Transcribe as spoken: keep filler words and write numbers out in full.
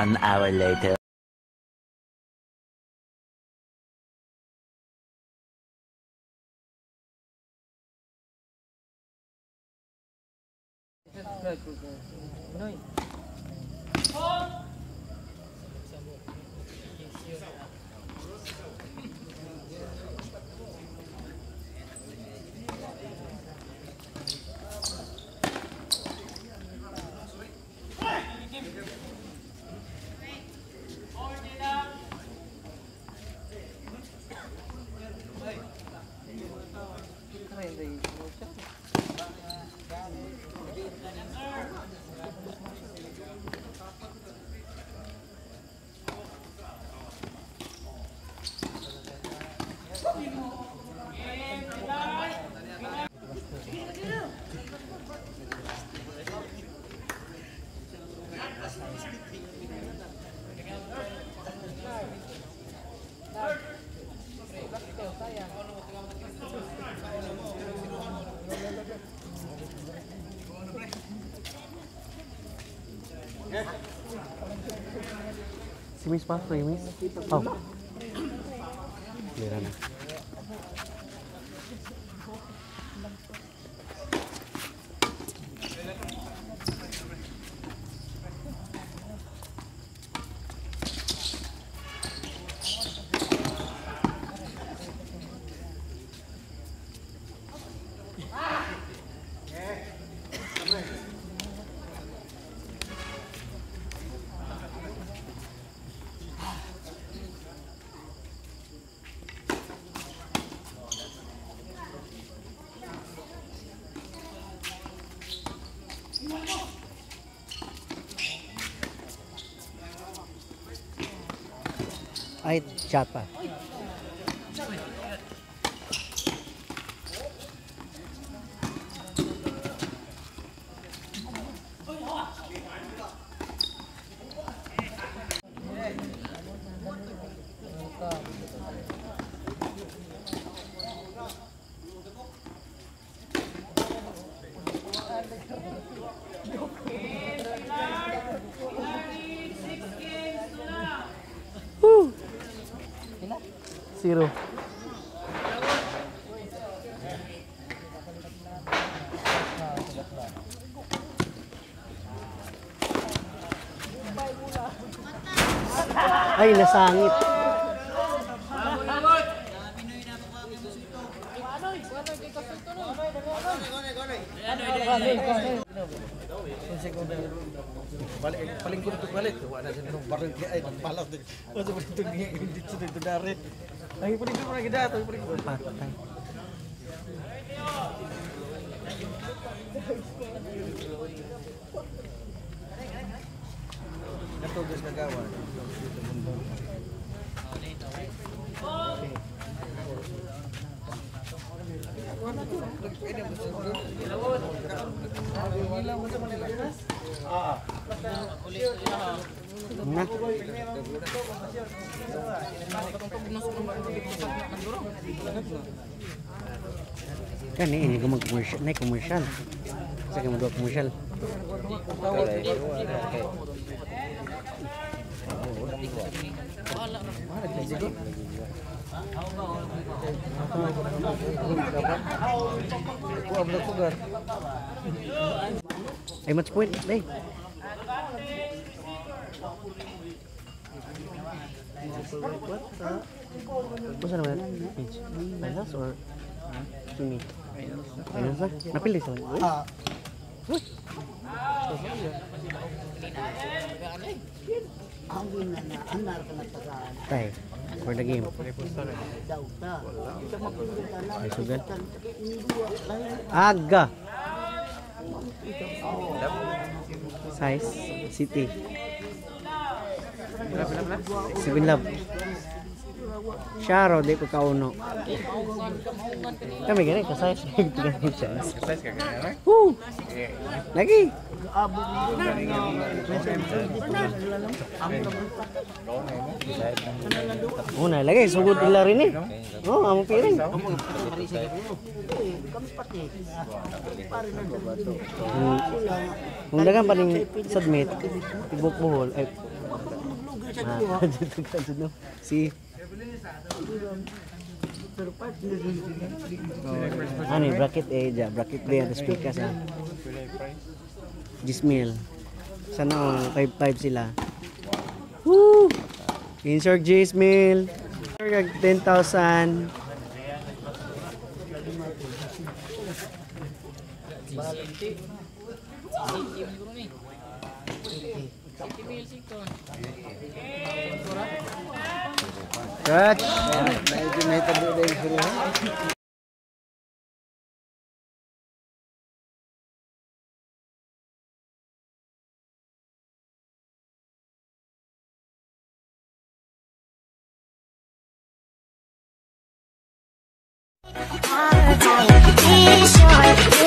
One hour later. Si Miss pa, free Miss? Oh. Meron na. Ay, chat pa. Zero. Ay, nasangit. Paling ko untuk balik tuh ada sini bareng dia ay palas din. Masa paling itu ni hindi sudah itu dari. Lagi paling ko lagi dah tuh paling ko patay. Ito guys nagawa. Ah. Nah. Kan ini kamu komersial, naik komersial. Saya kamu dua komersial. Ay, match point, deh. Masa naman? Finals or semi? Finals na? Napili sa mga? Ah. Tay, for the game. Ay, sugal. Aga! Size, city. Seven Love. Sharo, di ko kauno. Kami ganun, ka-size. Size ka ganyan? Woo! Lagi! Una, lagi. Sugod ila rin eh. Oo, oh, among piring. Kung dagan pa rin submit, ibuk buhol, ay Ah, dito ka dito, no? Si ano yung bracket eh, ja, bracket B ang speaker sa Gismil. Sana oh, five five sila. Woo! Insert Gismil. ten thousand. Cut. Medyo may tabo na yung suruhan. Be sure